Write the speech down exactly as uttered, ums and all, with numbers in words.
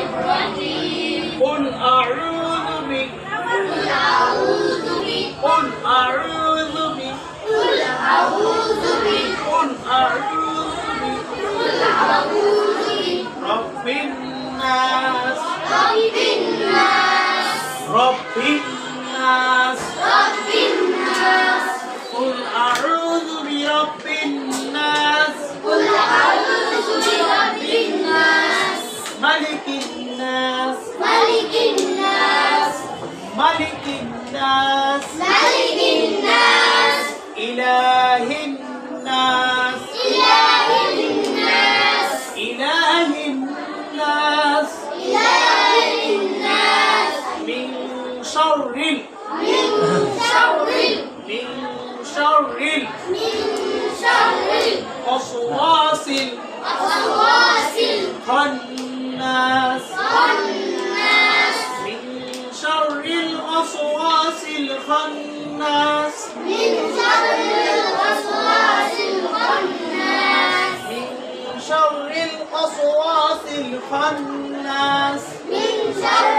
الرجيم قل أعوذ بك قل أعوذ بك قل أعوذ بك قل أعوذ بك قل أعوذ بك قل أعوذ بك رب الناس رب الناس رب الناس رب الناس قل أعوذ برب الناس قل أعوذ برب الناس ملك الناس ملك الناس ملك الناس ملك الناس إله الناس إله الناس إله الناس إله الناس من شر ال- من شر من شر من شر الوسواس الوسواس الخناس الخناس من شر الوسواس الخناس من شر الوسواس الخناس من شر الوسواس الخناس من شر